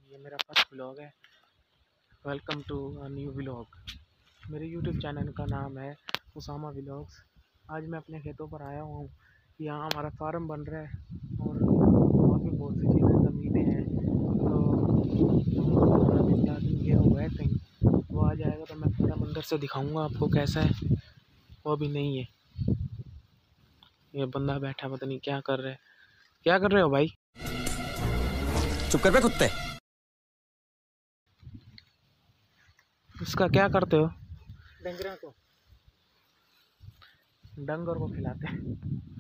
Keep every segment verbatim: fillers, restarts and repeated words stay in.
ये मेरा first vlog है। Welcome to a new vlog. मेरे यूट्यूब चैनल का नाम है उसामा व्लॉग्स। आज मैं अपने खेतों पर आया हूँ। यहाँ हमारा फार्म बन रहा है और और भी बहुत सी चीज़ें ज़मीनें हैं। तो अभी गया हुआ है कहीं, वो आ जाएगा तो मैं फार्म अंदर से दिखाऊँगा आपको कैसा है। वो भी नहीं है, ये बंदा बैठा पता नहीं क्या कर रहा है। क्या कर रहे हो भाई? चुप कर बे कुत्ते। उसका क्या करते हो? डंगरों को डंगर को खिलाते हैं।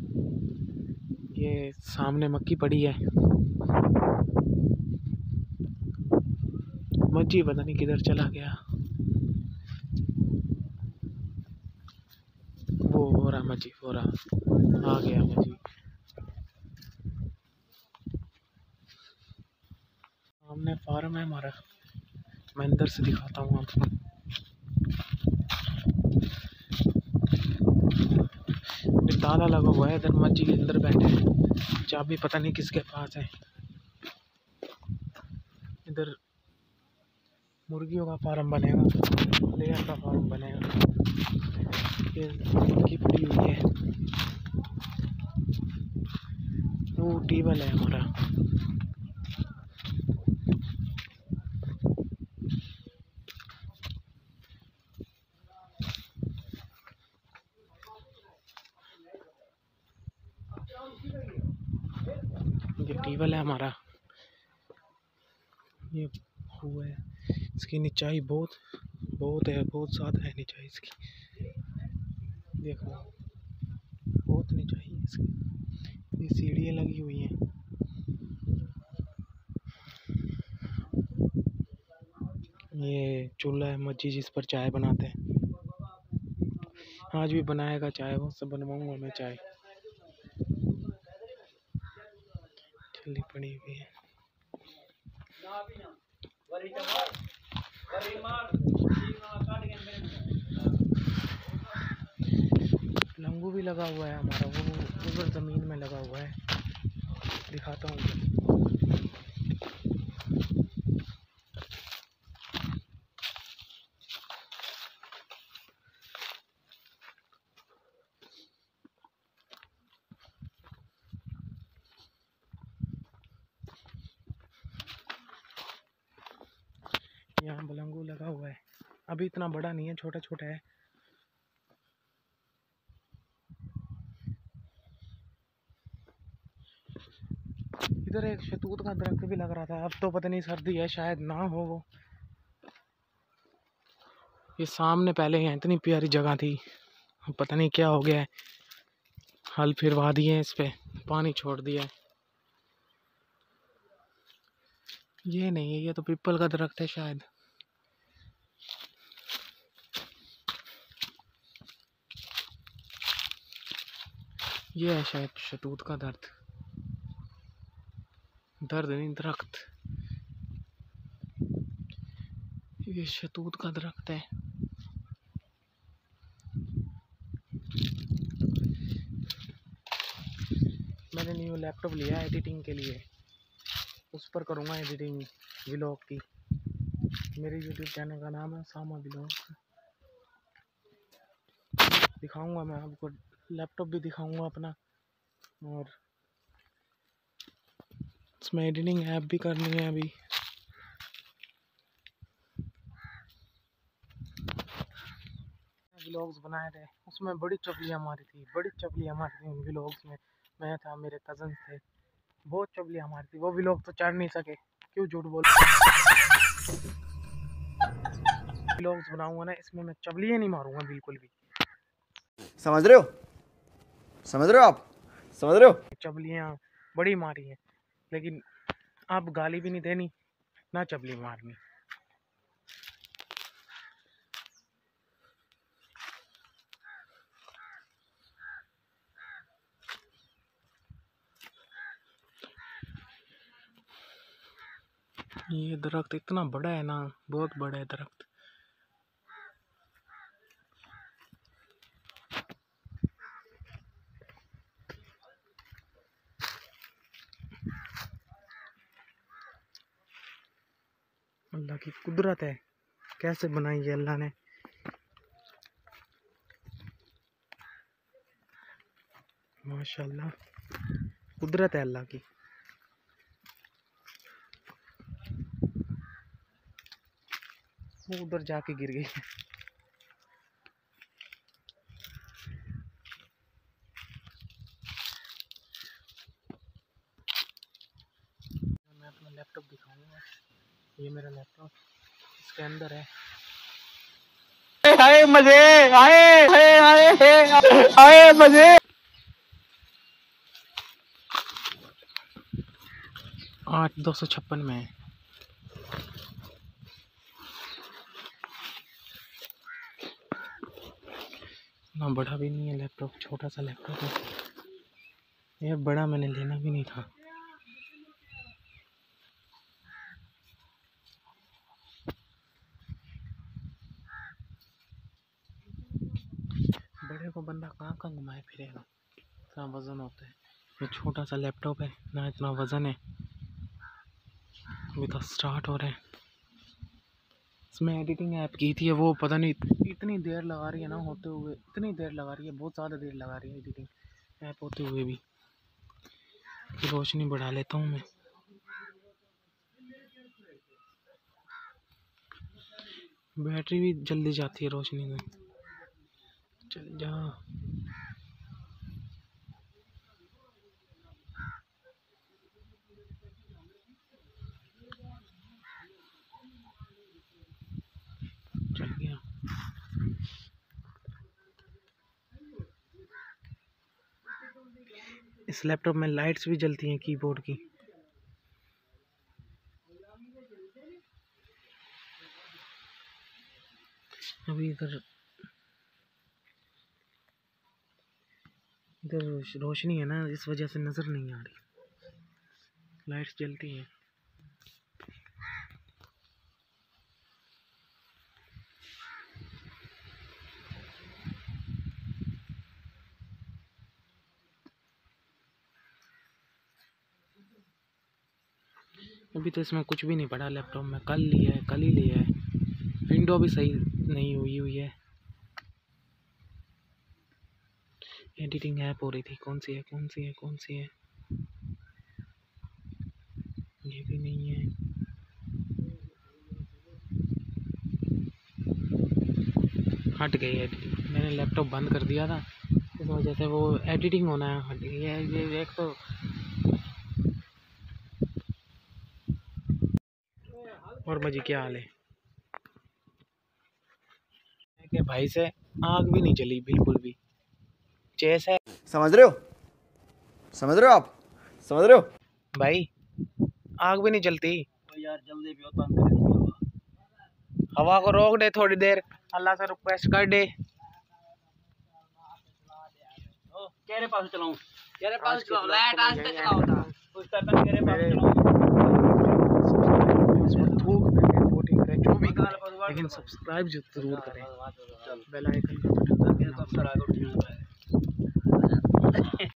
ये सामने मक्की पड़ी है। मज्जी पता नहीं किधर चला गया। वो हो रहा मज्जी हो रहा, आ गया मज्जी। सामने फार्म है हमारा, मैं अंदर से दिखाता हूँ आपको। ताला लगा हुआ है, इधर मज्जी के अंदर बैठे हैं। चाबी पता नहीं किसके पास है। इधर मुर्गियों का फार्म बनेगा, लेयर का फार्म बनेगा। ये मक्की पड़ी हुई है। वो टेबल है हमारा। ये टेबल है हमारा। ये हुआ है, इसकी निचाई बहुत बहुत है, बहुत ज़्यादा है निचाई इसकी। देखो बहुत निचाई है इसकी। ये सीढ़ियाँ लगी हुई हैं। ये चूल्हा है मज्जी जिस पर चाय बनाते हैं। आज भी बनाएगा चाय, वो सब बनवाऊंगा मैं चाय। चली पड़ी हुई है। लंगू भी लगा हुआ है हमारा, वो उधर ज़मीन में लगा हुआ है, दिखाता हूँ। यहाँ बलंगू लगा हुआ है, अभी इतना बड़ा नहीं है, छोटा छोटा है। इधर एक शहतूत का दरख्त भी लग रहा था, अब तो पता नहीं सर्दी है शायद ना हो वो। ये सामने पहले यहाँ इतनी प्यारी जगह थी, पता नहीं क्या हो गया है। हल फिरवा दिए हैं, इस पे पानी छोड़ दिया है। ये नहीं है, ये तो पीपल का दरख्त है शायद। ये है शायद शहतूत का दर्द दर्द नहीं दरख्त। ये शहतूत का दरख्त है। मैंने न्यू लैपटॉप लिया एडिटिंग के लिए, उस पर करूँगा एडिटिंग व्लॉग की। मेरे यूट्यूब चैनल का नाम है उसामा व्लॉग। दिखाऊंगा मैं आपको, लैपटॉप भी दिखाऊंगा अपना, और इसमें एडिटिंग ऐप भी करनी है। अभी व्लॉग्स बनाए थे, उसमें बड़ी चपलियाँ मारी थी, बड़ी चपलियाँ मारी थी उन व्लॉग्स में। मैं था, मेरे कज़न थे, बहुत चपलियाँ मारी थी। वो व्लॉग तो चढ़ नहीं सके, क्यों झूठ बोल। व्लॉग्स बनाऊंगा ना, इसमें मैं चपलियाँ नहीं मारूंगा बिल्कुल भी। समझ रहे हो समझ रहे हो आप समझ रहे हो? चपलियाँ बड़ी मारी हैं, लेकिन अब गाली भी नहीं देनी ना चपली मारनी। ये दरख्त इतना बड़ा है ना, बहुत बड़ा है दरख्त। अल्लाह की कुदरत है, कैसे बनाई है अल्लाह ने। माशाल्लाह कुदरत है अल्लाह की। वो उधर जाके गिर गई। मैं अपना लैपटॉप दिखाऊंगा। ये मेरा लैपटॉप, इसके अंदर है आए मजे, आए आए आए आए मजे। आठ दो सौ छप्पन में है। ना बड़ा भी नहीं है लैपटॉप, छोटा सा लैपटॉप है। ये बड़ा मैंने लेना भी नहीं था। बड़े को बंदा कहाँ कहाँ घुमाए फिरेगा, इतना वजन होता है। ये छोटा सा लैपटॉप है ना, इतना वजन है। अभी तो स्टार्ट हो रहे हैं। इसमें एडिटिंग ऐप की थी, वो पता नहीं इतनी देर लगा रही है ना होते हुए, इतनी देर लगा रही है, बहुत ज़्यादा देर लगा रही है एडिटिंग ऐप होते हुए भी। रोशनी बढ़ा लेता हूँ मैं। बैटरी भी जल्दी जाती है रोशनी में। चल जा। चल गया। इस लैपटॉप में लाइट्स भी जलती हैं कीबोर्ड की। अभी इधर इधर रोशनी है ना, इस वजह से नज़र नहीं आ रही, लाइट्स जलती हैं। अभी तो इसमें कुछ भी नहीं पड़ा लैपटॉप में, कल लिया है, कल ही लिया है। विंडो भी सही नहीं हुई हुई है। एडिटिंग ऐप हो रही थी, कौन सी है कौन सी है कौन सी है, ये भी नहीं है। हट गई एडिटिंग, मैंने लैपटॉप बंद कर दिया था, इस वजह से वो एडिटिंग होना है हट गई है। ये एक तो और मजी क्या हाल है कि भाई से आग भी नहीं चली बिल्कुल भी, चेस है। समझ रहे हो, समझ रहे हो आप, समझ रहे हो भाई आग भी नहीं चलती यार, जल्दी पियो, तंग करे। हवा को रोक दे थोड़ी देर, अल्लाह से रिक्वेस्ट कर दे। केरे पास चलाऊं, केरे आज पास के चलाओ, ब्लॉग लाइट को आज मैं तक यहीं चलाओ था, उस टाइम पे केरे पास मेरे- चलाऊं। उसमें थूक करके वोटिंग करें जो भी करें, लेकिन सब्सक्राइब जरूर करें, बेल आइकन का बटन दबाना। सब्सक्राइब